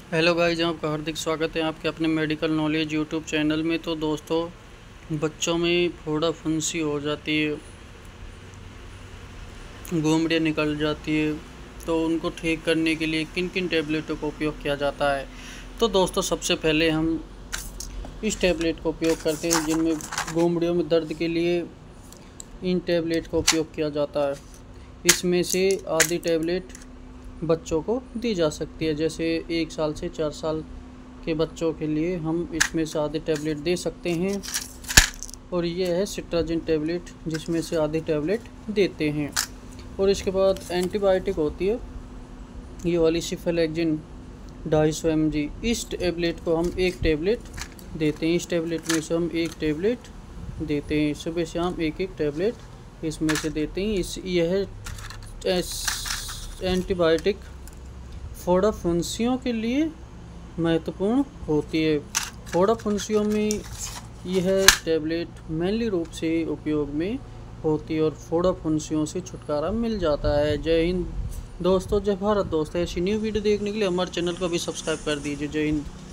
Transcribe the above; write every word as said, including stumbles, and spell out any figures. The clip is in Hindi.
हेलो गाइस, आपका हार्दिक स्वागत है आपके अपने मेडिकल नॉलेज यूट्यूब चैनल में। तो दोस्तों, बच्चों में फोड़ा फुंसी हो जाती है, गोमड़े निकल जाती है, तो उनको ठीक करने के लिए किन किन टैबलेटों का उपयोग किया जाता है। तो दोस्तों, सबसे पहले हम इस टैबलेट का उपयोग करते हैं जिनमें गोमड़ियों में दर्द के लिए इन टैबलेट का उपयोग किया जाता है। इसमें से आधी टैबलेट बच्चों को दी जा सकती है, जैसे एक साल से चार साल के बच्चों के लिए हम इसमें से आधी टैबलेट दे सकते हैं। और ये है सिट्राजिन टैबलेट, जिसमें से आधी टैबलेट देते हैं। और इसके बाद एंटीबायोटिक होती है ये वाली सिफेलेक्जिन ढाई सौ एम जी। इस टैबलेट को हम एक टैबलेट देते हैं। इस टैबलेट में से हम एक टैबलेट देते हैं, सुबह शाम एक एक टैबलेट इसमें से देते हैं। इस यह एंटीबायोटिक फोड़ा फुंसियों के लिए महत्वपूर्ण होती है। फोड़ा फुंसियों में यह टैबलेट मेनली रूप से उपयोग में होती है और फोड़ा फुंसियों से छुटकारा मिल जाता है। जय हिंद दोस्तों, जय भारत दोस्तों। ऐसी न्यू वीडियो देखने के लिए हमारे चैनल को भी सब्सक्राइब कर दीजिए। जय हिंद।